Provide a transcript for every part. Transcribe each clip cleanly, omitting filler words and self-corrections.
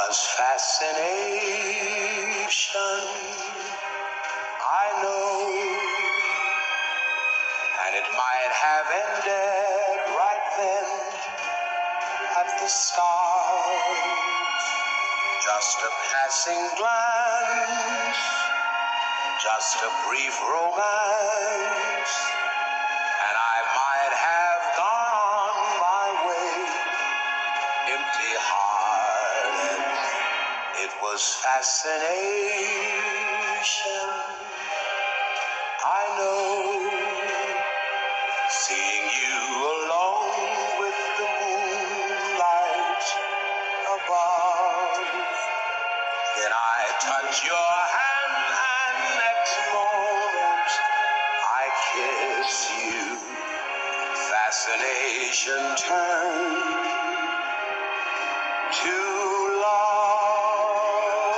was fascination, I know, and it might have ended right then at the start. Just a passing glance, just a brief romance, and I might have gone on my way, empty-hearted. It was fascination, I know, seeing you alone with the moonlight above. Then I touch your hand and next moment I kiss you. Fascination turned to love.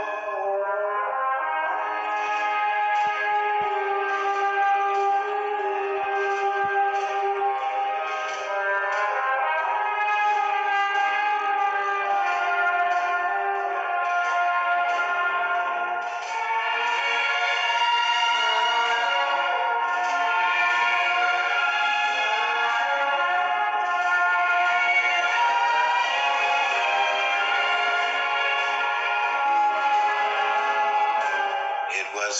It was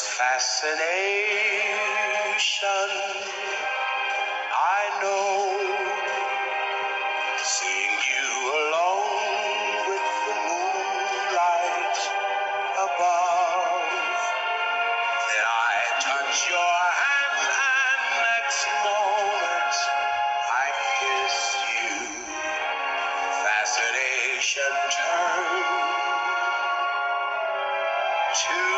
fascination, I know, seeing you alone with the moonlight above. Then I touch your hand and next moment I kiss you. Fascination turned to